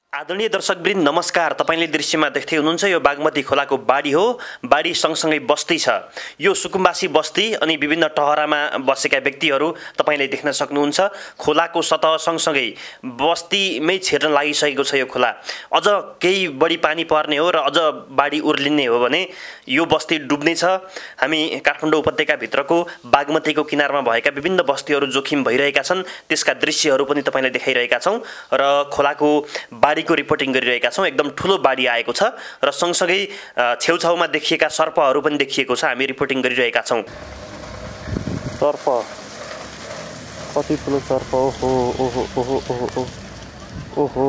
आदरणीय दर्शकवृन्द नमस्कार। तपाईले दृश्यमा देख्दै हुनुहुन्छ यो बागमती खोलाको बाडी हो। बाडी सँगसँगै बस्ती छ। यो सुकुम्बासी बस्ती अनि विभिन्न टहरामा बसेका व्यक्तिहरू तपाईले देख्न सक्नुहुन्छ। खोलाको सतह सँगसँगै बस्तीमै छिर्न लागिसकेको छ यो खोला। अझ केही बढी पानी पर्ने हो र अझ बाडी उर्लिने हो भने यो बस्ती डुब्ने छ। हामी काठमाडौँ उपत्यका भित्रको बागमतीको किनारमा भएका विभिन्न बस्तीहरू जोखिम भइरहेका छन्। त्यसका दृश्यहरू पनि तपाईलाई देखाइरहेका छौं र खोलाको बाडीको रिपोर्टिङ गरिरहेका छौं। एकदम ठूलो बाडी आएको छ र सँगसँगै छेउछाउमा देखिएका सर्पहरू पनि देखिएको छ। हामी रिपोर्टिङ गरिरहेका छौं। सर्प कति ठूलो सर्प हो। ओहो ओहो ओहो ओहो ओहो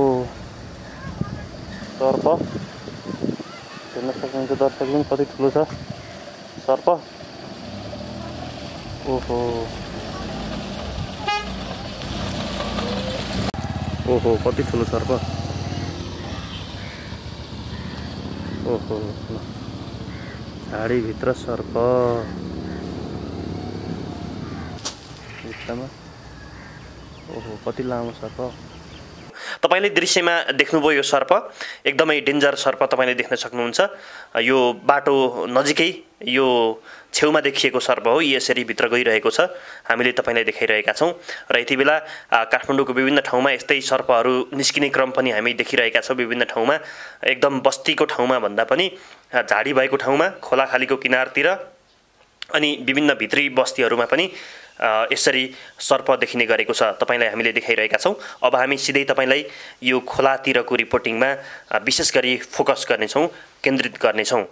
सर्प हेर्न सक्नुहुन्छ दर्शकले कति ठूलो छ सर्प। ओहो ओहो कति ठूलो सर्प। ओहो झाडी भित्र सर्प भित्रमा। ओहो कति लामो सर्प। तपाईले दृश्यमा देख्नुभयो यो सर्प एकदमै डेन्जर सर्प तपाईले देख्न सक्नुहुन्छ। यो बाटो नजिकै यो छेउमा देखिएको सर्प हो। यसरी भित्र गइरहेको छ। हामीले तपाईलाई देखाइरहेका छौं र यति बेला काठमाडौँको विभिन्न ठाउँमा यस्तै सर्पहरू निस्किने क्रम पनि हामी देखिरहेका छौं। विभिन्न ठाउँमा एकदम बस्तीको ठाउँमा भन्दा पनि झाडी भएको ठाउँमा खोलाखालीको किनारतिर अनि विभिन्न भित्री बस्तीहरूमा पनि यसरी सर्प देखिने गरेको छ। तपाईलाई हामीले देखाइरहेका छौं। अब हामी सिधै तपाईलाई यो खोलातिरको रिपोर्टिङमा विशेष गरी फोकस गर्नेछौं, केन्द्रित गर्नेछौं।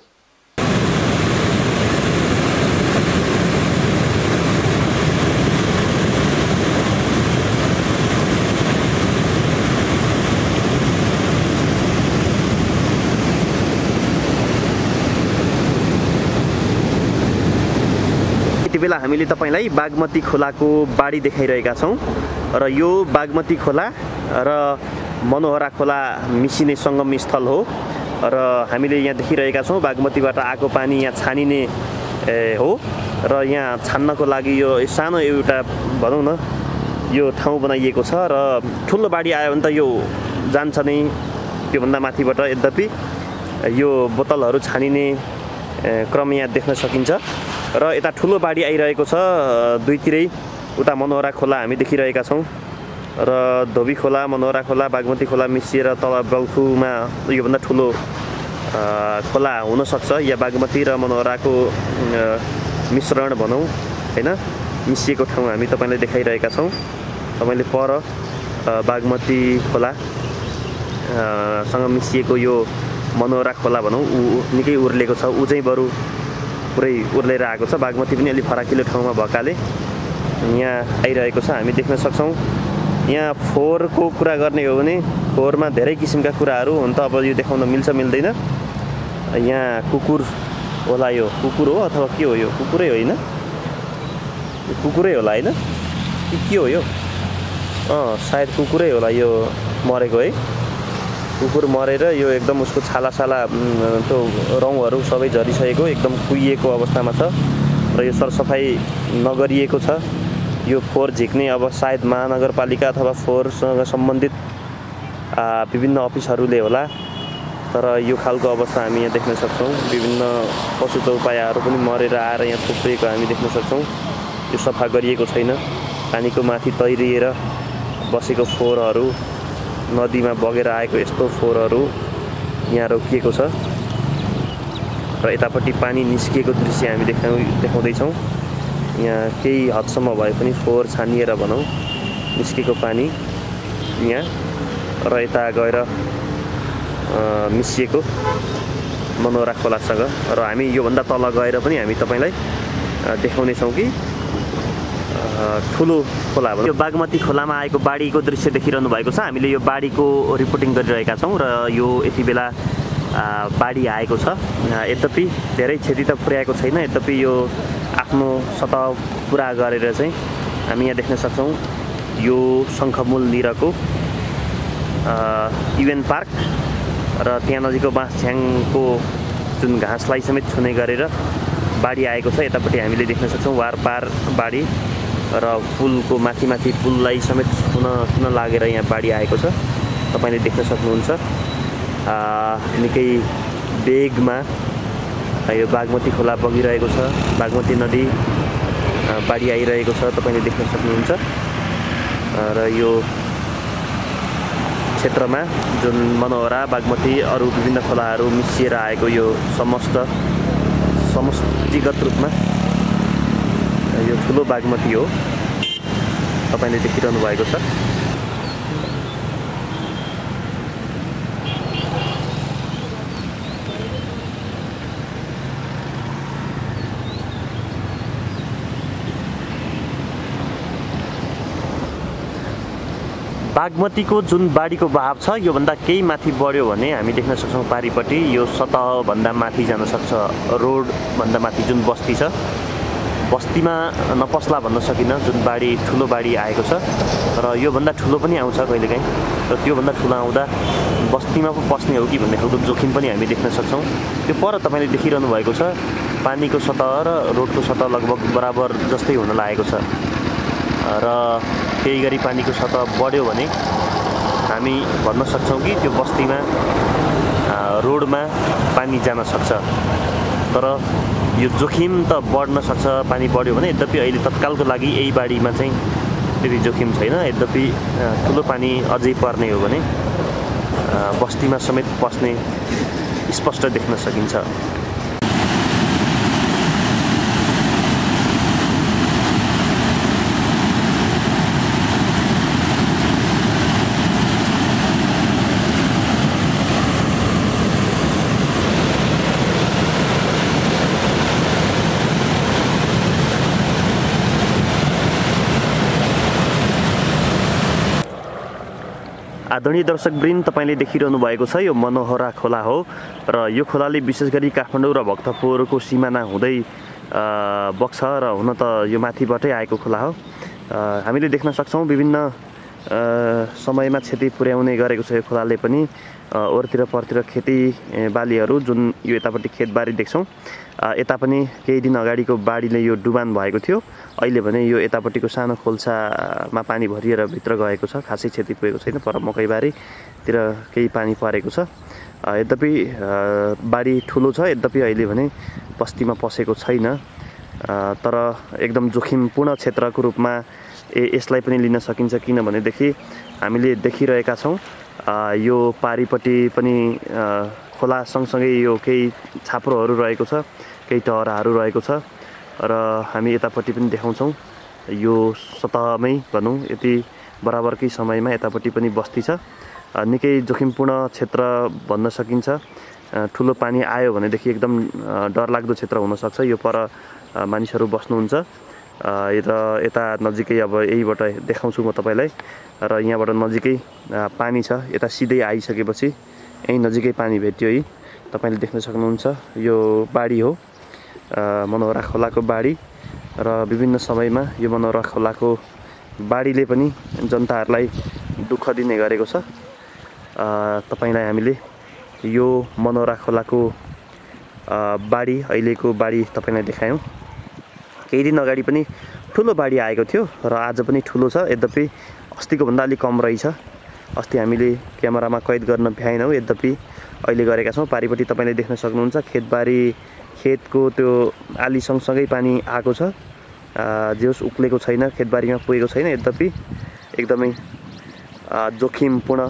यति बेला हामीले तपाईलाई बागमती खोलाको बाडी देखाइरहेका छौं र यो बागमती खोला र मनोहरा खोला मिसिने संगम स्थल हो र हामीले यहाँ देखिरहेका छौं बागमतीबाट आएको पानी यहाँ छानिने हो र यहाँ छान्नको लागि यो सानो एउटा भनौं न यो ठाउँ बनाइएको छ र ठुलो बाडी आयो भने त यो जान्छ नै त्यो भन्दा माथिबाट। यद्यपि यो बोतलहरू छानिने क्रम यहाँ देख्न सकिन्छ र यता ठुलो बाडी आइरहेको छ। दुईतिरै उता मनोहरा खोला हामी देखिरहेका छौं र धोबी खोला, मनोहरा खोला, बागमती खोला मिसिएर तल बल्खुमा यो भन्दा ठुलो खोला हुन सक्छ या बागमती र मनोहराको मिश्रण भनौं हैन, मिसिएको ठाउँ हामी तपाईलाई देखाइरहेका छौं। तपाईले पर बागमती खोला सँग मिसिएको यो मनोहरा खोला भनौं निकै उर्लेको छ। उ चाहिँ बरु पुरै उर्लेर आएको छ। बागमती पनि अलि फराकिलो ठाउँमा भएकाले यहाँ आइरहेको छ। हामी देख्न सक्छौं। यहाँ फोहोरको कुरा गर्ने हो भने फोहोरमा धेरै किसिमका कुराहरू हुन त अब यो देखाउन मिल्छ मिल्दैन। यहाँ कुकुर होला, यो कुकुर हो अथवा के हो? यो कुकुरै होइन, कुकुरै होला हैन के हो यो? सायद कुकुरै होला यो मरेको है। कुकुर मरेर यो एकदम उसको छाला त्यो रौँहरू सबै झरिसकेको एकदम कुहिएको अवस्थामा छ र यो सरसफाई नगरिएको छ। यो फोहोर झिक्ने अब सायद महानगरपालिका अथवा फोहोरसँग सम्बन्धित विभिन्न अफिसहरूले होला। तर यो खालको अवस्था हामी यहाँ देख्न सक्छौं। विभिन्न पशु चौपायाहरू पनि मरेर आएर यहाँ थुप्रिएको हामी देख्न सक्छौं। यो सफा गरिएको छैन। पानीको माथि तैरिएर बसेको फोहोरहरू, नदीमा बगेर आएको यस्तो फोहोरहरू यहाँ रोकिएको छ र यतापट्टि पानी निस्किएको दृश्य हामी देखाउँदैछौँ। यहाँ केही हदसम्म भए पनि फोहोर छानिएर भनौँ निस्केको पानी यहाँ र यता गएर मिसिएको मनोहरा खोलासँग र हामी योभन्दा तल गएर पनि हामी तपाईलाई देखाउनेछौँ कि ठुलो खोला यो बागमती खोलामा आएको बाढीको दृश्य देखिरहनु भएको छ। हामीले यो बाढीको रिपोर्टिङ गरिरहेका छौं र यो यति बेला बाढी आएको छ। यद्यपि धेरै क्षति त पुर्याएको छैन। यद्यपि यो आफ्नो सतह पुरा गरेर चाहिँ हामी यहाँ देख्न सक्छौं यो शङ्खमूल निरको युएन पार्क र त्यहाँ नजिकको बाँसछ्याङको जुन घाँसलाई समेत छुने गरेर बाढी आएको छ। यतापट्टि हामीले देख्न सक्छौं वारपार बाढी र पुलको माथि पुललाई समेत छुन लागेर यहाँ बाढी आएको छ। तपाईले देख्न सक्नुहुन्छ निकै वेगमा यो बागमती खोला बगिरहेको छ। बागमती नदी बाढी आइरहेको छ, तपाईले देख्न सक्नुहुन्छ। र यो क्षेत्रमा जुन मनोहरा, बागमती, अरू विभिन्न खोलाहरू मिसिएर आएको यो समष्टिगत रूपमा यो ठुलो बागमती हो, तपाईले देखिरहनु भएको छ। बागमतीको जुन बाढीको बहाव छ योभन्दा केही माथि बढ्यो भने हामी देख्न सक्छौँ पारिपट्टि यो सतहभन्दा माथि जान सक्छ। रोडभन्दा माथि जुन बस्ती छ, बस्तीमा नपस्ला भन्न सकिन्न, जुन बाढी ठुलो बाढी आएको छ। र योभन्दा ठुलो पनि आउँछ कहिलेकाहीँ, र त्योभन्दा ठुलो आउँदा बस्तीमा पो पस्ने हो कि भन्ने खालको जोखिम पनि हामी देख्न सक्छौँ। त्यो पर तपाईँले देखिरहनु भएको छ पानीको सतह र रोडको सतह लगभग बराबर जस्तै हुन लागेको छ। र केही गरी पानीको सतह बढ्यो भने हामी भन्न सक्छौँ कि त्यो बस्तीमा रोडमा पानी जान सक्छ। तर यो जोखिम त बढ्न सक्छ पानी बढ्यो भने। यद्यपि अहिले तत्कालको लागि यही बाढीमा चाहिँ त्यति जोखिम छैन। यद्यपि ठुलो पानी अझै पर्ने हो भने बस्तीमा समेत पस्ने स्पष्ट देख्न सकिन्छ। आदरणीय दर्शकवृन्द, तपाईले देखिरहनु भएको छ यो मनोहरा खोला हो। र यो खोलाले विशेष गरी काठमाडौँ र भक्तपुरको सिमाना हुँदै बग्छ र हुन त यो माथिबाटै आएको खोला हो। हामीले देख्न सक्छौँ विभिन्न समयमा क्षति पुर्याउने गरेको छ यो खोलाले पनि। ओरतिर परतिर खेती बालीहरू जुन यो यतापट्टि खेतबारी देख्छौँ, यता पनि केही दिन अगाडिको बाढीले यो डुबान भएको थियो। अहिले भने यो यतापट्टिको सानो खोल्सामा पानी भरिएर भित्र गएको छ, खासै क्षति पुगेको छैन। पर मकैबारीतिर केही पानी परेको छ। यद्यपि बाढी ठुलो छ, यद्यपि अहिले भने बस्तीमा पसेको छैन। तर एकदम जोखिमपूर्ण क्षेत्रको रूपमा यसलाई पनि लिन सकिन्छ। किनभनेदेखि हामीले देखिरहेका छौँ यो पारिपट्टि पनि खोला सँगसँगै यो केही छाप्रोहरू रहेको छ, केही टहराहरू रहेको छ। र हामी यतापट्टि पनि देखाउँछौँ यो सतहमै भनौँ यति बराबरकै समयमा यतापट्टि पनि बस्ती छ। निकै जोखिमपूर्ण क्षेत्र भन्न सकिन्छ। ठुलो पानी आयो भनेदेखि एकदम डरलाग्दो क्षेत्र हुनसक्छ। यो पर मानिसहरू बस्नुहुन्छ र यता नजिकै अब यहीबाट देखाउँछु म तपाईँलाई। र यहाँबाट नजिकै पानी छ। यता सिधै आइसकेपछि यहीँ नजिकै पानी भेट्यो है, तपाईँले देख्न सक्नुहुन्छ। यो बाढी हो, मनोहरा खोलाको बाढी। र विभिन्न समयमा यो मनोहरा खोलाको बाढीले पनि जनताहरूलाई दुःख दिने गरेको छ। तपाईँलाई हामीले यो मनोहरा खोलाको बाढी, अहिलेको बाढी तपाईँलाई देखायौँ। केही दिन अगाडि पनि ठुलो बाढी आएको थियो र आज पनि ठुलो छ। यद्यपि अस्तिको भन्दा अलिक कम रहेछ। अस्ति हामीले क्यामेरामा कैद गर्न भ्याएनौँ, यद्यपि अहिले गरेका छौँ। पारिपट्टि तपाईँले देख्न सक्नुहुन्छ खेतबारी, खेतको त्यो आली सँगसँगै पानी आएको छ। जे होस् उक्लेको छैन, खेतबारीमा पुगेको छैन। यद्यपि एकदमै जोखिमपूर्ण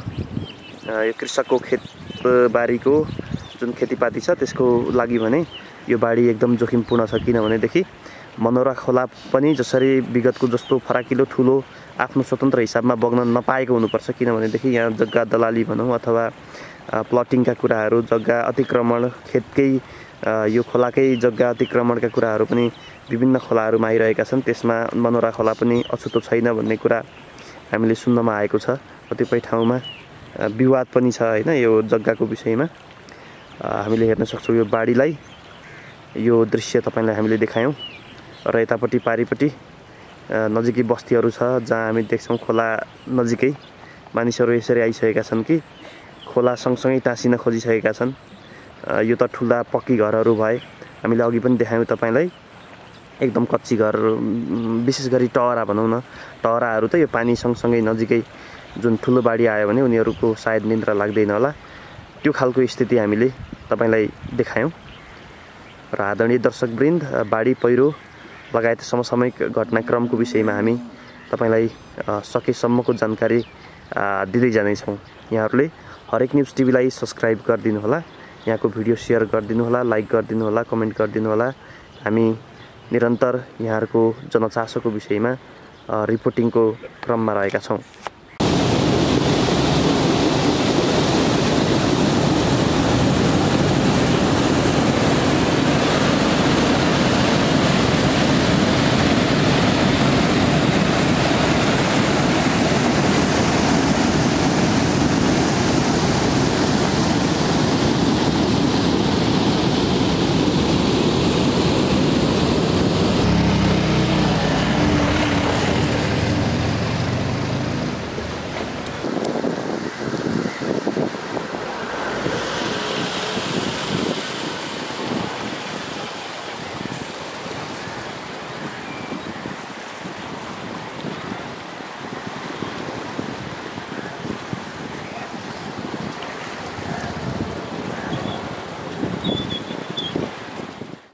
यो कृषकको खेतबारीको जुन खेतीपाती छ त्यसको लागि भने यो बाढी एकदम जोखिमपूर्ण छ। किनभनेदेखि मनोहरा खोला पनि जसरी विगतको जस्तो फराकिलो ठुलो आफ्नो स्वतन्त्र हिसाबमा बग्न नपाएको हुनुपर्छ। किनभनेदेखि यहाँ जग्गा दलाली भनौँ अथवा प्लटिङका कुराहरू, जग्गा अतिक्रमण, खेतकै यो खोलाकै जग्गा अतिक्रमणका कुराहरू पनि विभिन्न खोलाहरूमा आइरहेका छन्। त्यसमा मनोहरा खोला पनि अछुतो छैन भन्ने कुरा हामीले सुन्नमा आएको छ। कतिपय ठाउँमा विवाद पनि छ होइन यो जग्गाको विषयमा। हामीले हेर्न सक्छौँ यो बाढीलाई, यो दृश्य तपाईँलाई हामीले देखायौँ। र यतापट्टि पारिपट्टि नजिकै बस्तीहरू छ जहाँ हामी देख्छौँ खोला नजिकै मानिसहरू यसरी आइसकेका छन् कि खोला सँगसँगै टाँसिन खोजिसकेका छन्। यो त ठुला पक्की घरहरू भए। हामीले अघि पनि देखायौँ तपाईँलाई एकदम कच्ची घर, विशेष गरी टहरा भनौँ न, टहराहरू त यो पानी सँगसँगै नजिकै जुन ठुलो बाढी आयो भने उनीहरूको सायद निन्द्रा लाग्दैन होला, त्यो खालको स्थिति हामीले तपाईलाई देखायौं। र आदरणीय दर्शकवृन्द, बाढी पहिरो लगायत समसामयिक घटनाक्रमको विषयमा हामी तपाईलाई सकेसम्मको जानकारी दिँदै जानेछौँ। यहाँहरूले हरेक न्युज टिभीलाई सब्स्क्राइब गरिदिनु होला, यहाँको भिडियो शेयर गरिदिनु होला, लाइक गरिदिनु होला, कमेन्ट गरिदिनु होला। हामी निरन्तर यहाँहरूको जनचासोको विषयमा रिपोर्टिङको क्रममा रहेका छौँ।